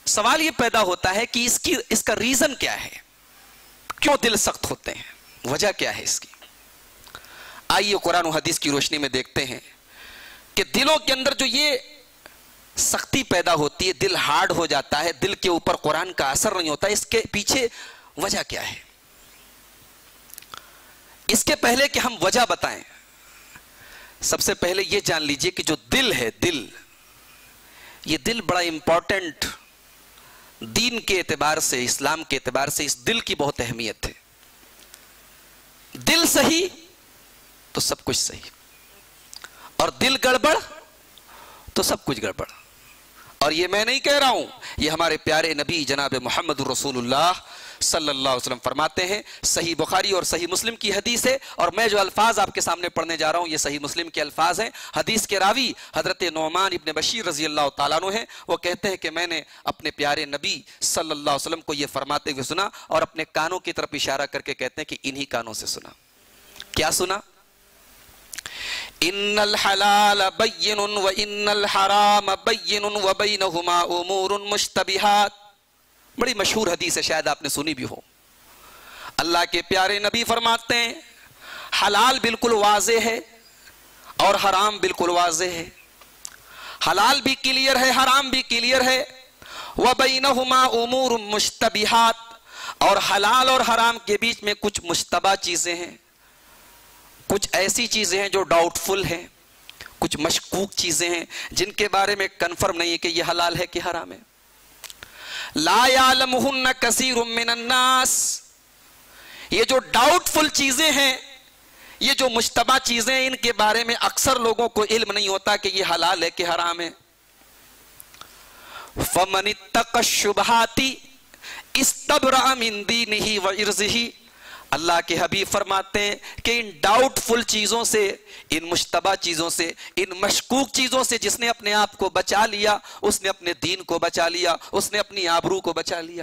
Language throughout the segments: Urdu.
سوال یہ پیدا ہوتا ہے کہ اس کا ریزن کیا ہے، کیوں دل سخت ہوتے ہیں، وجہ کیا ہے اس کی؟ آئیے قرآن و حدیث کی روشنی میں دیکھتے ہیں کہ دلوں کے اندر جو یہ سختی پیدا ہوتی ہے، دل ہارڈ ہو جاتا ہے، دل کے اوپر قرآن کا اثر نہیں ہوتا، اس کے پیچھے وجہ کیا ہے؟ اس کے پہلے کہ ہم وجہ بتائیں، سب سے پہلے یہ جان لیجئے کہ جو دل ہے، یہ دل بڑا امپورٹنٹ، دین کے اعتبار سے، اسلام کے اعتبار سے اس دل کی بہت اہمیت ہے۔ دل صحیح تو سب کچھ صحیح، اور دل گڑبڑ تو سب کچھ گڑبڑ۔ اور یہ میں نہیں کہہ رہا ہوں، یہ ہمارے پیارے نبی جناب محمد رسول اللہ صلی اللہ علیہ وسلم فرماتے ہیں، صحیح بخاری اور صحیح مسلم کی حدیث ہے، اور میں جو الفاظ آپ کے سامنے پڑھنے جا رہا ہوں یہ صحیح مسلم کے الفاظ ہیں۔ حدیث کے راوی حضرت نعمان ابن بشیر رضی اللہ تعالیٰ عنہ ہیں، وہ کہتے ہیں کہ میں نے اپنے پیارے نبی صلی اللہ علیہ وسلم کو یہ فرماتے ہوئے سنا، اور اپنے کانوں کی طرف اشارہ کر کے کہتے ہیں کہ انہی کانوں سے سنا۔ کیا سنا؟ ان الحلال بین وان الحرام بین وبینہما امور مشتبہات۔ بڑی مشہور حدیث ہے، شاید آپ نے سنی بھی ہو۔ اللہ کے پیارے نبی فرماتے ہیں حلال بالکل واضح ہے اور حرام بالکل واضح ہے، حلال بھی کلیئر ہے، حرام بھی کلیئر ہے، وبینہما امور مشتبہات، اور حلال اور حرام کے بیچ میں کچھ مشتبہ چیزیں ہیں، کچھ ایسی چیزیں ہیں جو ڈاؤٹ فل ہیں، کچھ مشکوک چیزیں ہیں جن کے بارے میں کنفرم نہیں ہے کہ یہ حلال ہے کہ حرام ہے۔ لا یعلمہن کثیر من الناس، یہ جو ڈاؤٹ فل چیزیں ہیں، یہ جو مشتبہ چیزیں ہیں، ان کے بارے میں اکثر لوگوں کو علم نہیں ہوتا کہ یہ حلال ہے کہ حرام ہے۔ فمن اتقى الشبہات استبرأ من دینہ وعرضہ، اللہ کے حبیب فرماتے ہیں کہ ان ڈاؤٹ فل چیزوں سے، ان مشتبہ چیزوں سے، ان مشکوک چیزوں سے جس نے اپنے آپ کو بچا لیا، اس نے اپنے دین کو بچا لیا، اس نے اپنی آبرو کو بچا لیا۔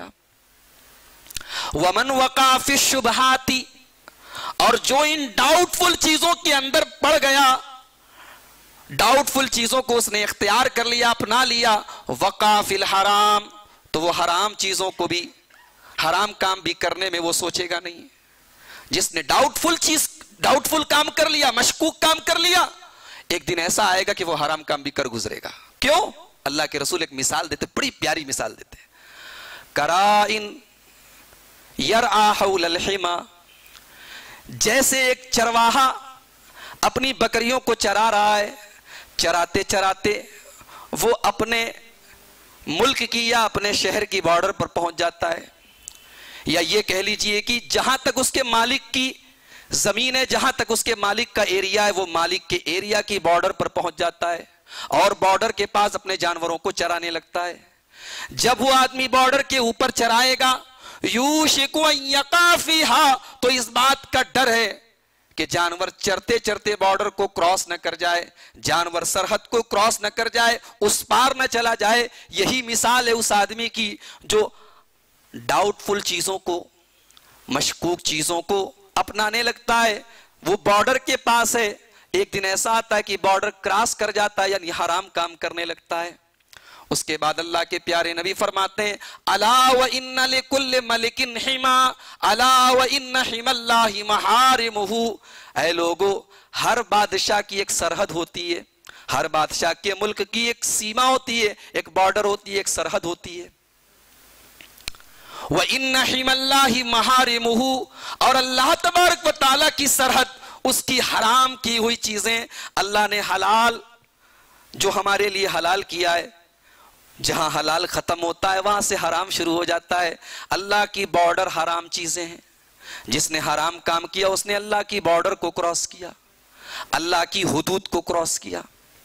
وَمَنْ وَقَعَ فِي الشُّبْهَاتِ، اور جو ان ڈاؤٹ فل چیزوں کے اندر پڑ گیا، ڈاؤٹ فل چیزوں کو اس نے اختیار کر لیا، اپنا لیا، وَقَعَ فِي الْحَرَامِ، تو وہ حرام چیزوں کو بھی، حرام کام بھی کرنے میں وہ سوچے گا نہیں۔ جس نے ڈاؤٹ فل کام کر لیا، مشکوک کام کر لیا، ایک دن ایسا آئے گا کہ وہ حرام کام بھی کر گزرے گا۔ کیوں؟ اللہ کے رسول ایک مثال دیتے، بڑی پیاری مثال دیتے، کرائن یرعا حول الحما، جیسے ایک چرواہا اپنی بکریوں کو چرا رہا ہے، چراتے چراتے وہ اپنے ملک کی یا اپنے شہر کی بارڈر پر پہنچ جاتا ہے، یا یہ کہہ لیجئے کہ جہاں تک اس کے مالک کی زمین ہے، جہاں تک اس کے مالک کا ایریا ہے، وہ مالک کے ایریا کی بارڈر پر پہنچ جاتا ہے، اور بارڈر کے پاس اپنے جانوروں کو چرانے لگتا ہے۔ جب وہ آدمی بارڈر کے اوپر چرائے گا، یوشک ان یقع فیہا، تو اس بات کا ڈر ہے کہ جانور چرتے چرتے بارڈر کو کراس نہ کر جائے، جانور سرحد کو کراس نہ کر جائے، اس پار نہ چلا جائے۔ یہی مثال ہے اس آدمی کی جو ڈاؤٹ فل چیزوں کو، مشکوک چیزوں کو اپنانے لگتا ہے، وہ بارڈر کے پاس ہے، ایک دن ایسا آتا ہے کہ بارڈر کراس کر جاتا ہے، یعنی حرام کام کرنے لگتا ہے۔ اس کے بعد اللہ کے پیارے نبی فرماتے ہیں الا وان لکل ملک حما، الا وان حما اللہ محارمہ، اے لوگو، ہر بادشاہ کی ایک سرحد ہوتی ہے، ہر بادشاہ کے ملک کی ایک سیما ہوتی ہے، ایک بارڈر ہوتی ہے، ایک سرحد ہوتی ہے۔ وَإِنَّ حِمَ اللَّهِ مَحَارِمُهُ، اور اللہ تبارک و تعالیٰ کی سرحد، اس کی حرام کی ہوئی چیزیں اللہ نے حلال، جو ہمارے لیے حلال کیا ہے، جہاں حلال ختم ہوتا ہے وہاں سے حرام شروع ہو جاتا ہے۔ اللہ کی بارڈر حرام چیزیں ہیں، جس نے حرام کام کیا اس نے اللہ کی بارڈر کو کراس کیا، اللہ کی حدود کو کراس کیا۔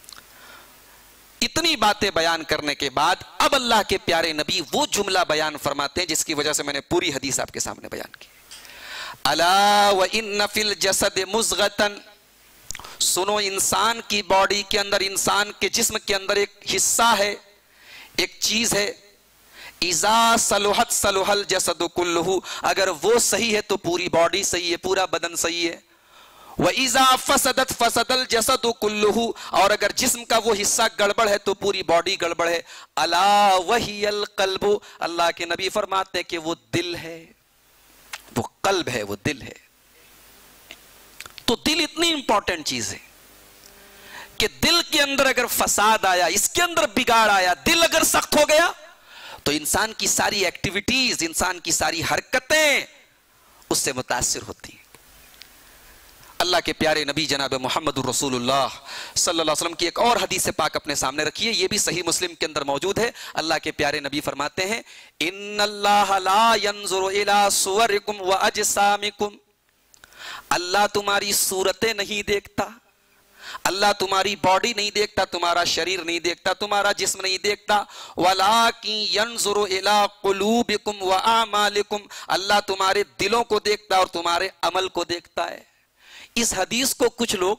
اتنی باتیں بیان کرنے کے بعد اب اللہ کے پیارے نبی وہ جملہ بیان فرماتے ہیں جس کی وجہ سے میں نے پوری حدیث آپ کے سامنے بیان کی۔ الا وان فی الجسد مضغۃ، سنو، انسان کی باڈی کے اندر، انسان کے جسم کے اندر ایک حصہ ہے، ایک چیز ہے، اذا صلحت صلح الجسد کلہ، اگر وہ صحیح ہے تو پوری باڈی صحیح ہے، پورا بدن صحیح ہے۔ وَإِذَا فَسَدَتْ فَسَدَ الْجَسَدُ كُلُّهُ، اور اگر جسم کا وہ حصہ گڑبڑ ہے تو پوری باڈی گڑبڑ ہے. الا وہی القلب، اللہ کے نبی فرماتے ہیں کہ وہ دل ہے، وہ قلب ہے، وہ دل ہے. تو دل اتنی امپورٹنٹ چیز ہے کہ دل کے اندر اگر فساد آیا، اس کے اندر بگاڑ آیا، دل اگر سخت ہو گیا تو انسان کی ساری ایکٹیویٹیز، انسان کی ساری حرکتیں اس سے متاثر ہوتی ہیں. اللہ کے پیارے نبی جناب محمد الرسول اللہ صلی اللہ علیہ وسلم کی ایک اور حدیث پاک اپنے سامنے رکھیے، یہ بھی صحیح مسلم کے اندر موجود ہے. اللہ کے پیارے نبی فرماتے ہیں ان اللہ لا ينظر الى صورکم واجسامکم، اللہ تمہاری صورتیں نہیں دیکھتا، اللہ تمہاری باڈی نہیں دیکھتا، تمہارا شریر نہیں دیکھتا، تمہارا جسم نہیں دیکھتا. وَلَٰكِن يَنظُرُ إِلَىٰ قُلُوبِكُمْ وَأَعْمَالِكُمْ، اللہ تمہارے دلوں کو دیکھتا اور تمہارے عمل کو دیکھتا ہے. اس حدیث کو کچھ لوگ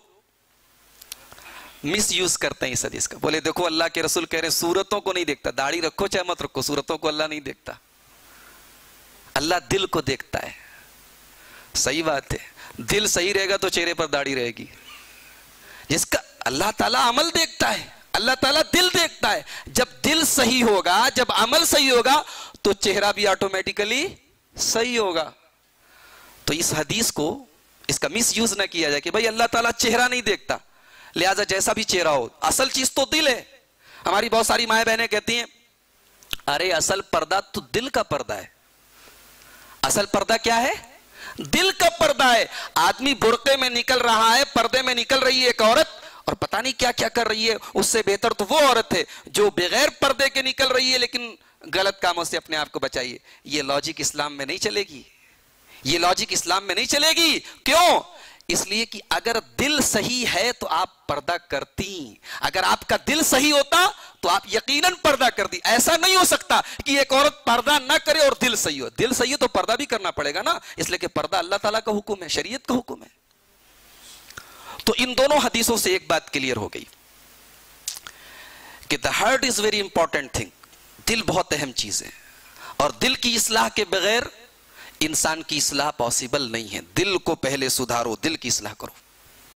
مس یوز کرتے ہیں اس حدیث کا. بولے دیکھو اللہ کے رسول کہہ رہے ہیں صورتوں کو نہیں دیکھتا، داڑھی رکھو چاہے مت رکھو، صورتوں کو اللہ نہیں دیکھتا، اللہ دل کو دیکھتا ہے. صحیح بات ہے، دل صحیح رہے گا تو چہرے پر داڑھی رہے گی. جس کا اللہ تعالیٰ عمل دیکھتا ہے، اللہ تعالیٰ دل دیکھتا ہے. جب دل صحیح ہوگا، جب عمل صحیح ہوگا تو چہرہ بھی آٹومیٹیکلی صحیح ہوگا. تو اس حدیث کو، اس کا مس یوز نہ کیا جائے کہ بھائی اللہ تعالیٰ چہرہ نہیں دیکھتا، لہٰذا جیسا بھی چہرہ ہو، اصل چیز تو دل ہے. ہماری بہت ساری مائیں بہنیں کہتی ہیں ارے اصل پردہ تو دل کا پردہ ہے. اصل پردہ کیا ہے؟ دل کا پردہ ہے. آدمی برقعے میں نکل رہا ہے، پردے میں نکل رہی ہے ایک عورت، اور پتہ نہیں کیا کیا کر رہی ہے. اس سے بہتر تو وہ عورت ہے جو بغیر پردے کے نکل رہی ہے لیکن غلط کاموں سے اپنے آپ کو بچائیے. یہ لاجک اسلام میں نہیں چلے گی، یہ لاجک اسلام میں نہیں چلے گی. کیوں؟ اس لیے کہ اگر دل صحیح ہے تو آپ پردہ کرتی، اگر آپ کا دل صحیح ہوتا تو آپ یقیناً پردہ کرتی. ایسا نہیں ہو سکتا کہ ایک عورت پردہ نہ کرے اور دل صحیح ہو. دل صحیح ہو تو پردہ بھی کرنا پڑے گا نا، اس لیے کہ پردہ اللہ تعالیٰ کا حکم ہے، شریعت کا حکم ہے. تو ان دونوں حدیثوں سے ایک بات کلیئر ہو گئی کہ the heart is very important thing، دل بہت اہم چیز ہے، اور دل کی اصلاح کے بغیر انسان کی اصلاح پاسبل نہیں ہے. دل کو پہلے سدھارو، دل کی اصلاح کرو.